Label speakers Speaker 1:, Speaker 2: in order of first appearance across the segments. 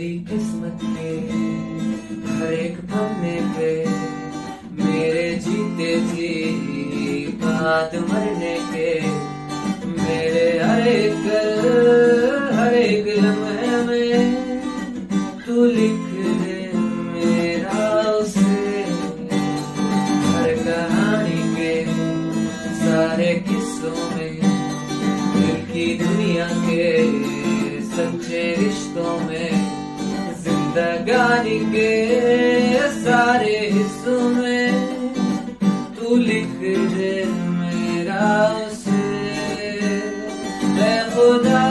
Speaker 1: मेरी किस्मत के हर एक पन्ने पे मेरे जीते जी बाद मरने के, मेरे हर एक लम्हे में तू लिख दे मेरा उसे। हर कहानी के सारे किस्सों में, दिल की दुनिया के सच्चे रिश्तों में, जिंदगानी के सारे हिस्सों में तू लिख दे मेरा उसे। ऐ खुदा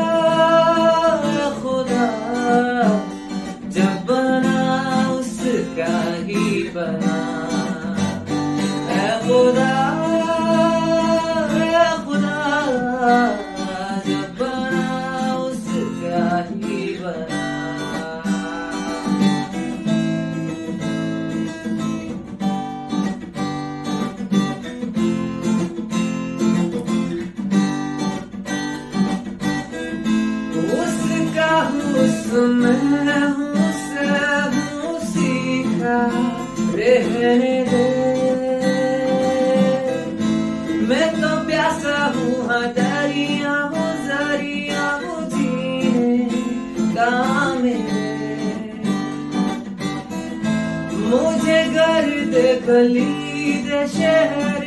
Speaker 1: खुदा जब बना उसका ही बना। ऐ खुदा जब बना उसका ही बना। उसका हुस्न हूँ से हूँ सीखा रहने दे। मैं तो प्यासा हूँ हाँ दरिया हूँ जरिया हूँ जीने का मेरे। मुझे घर दे गली दे शहर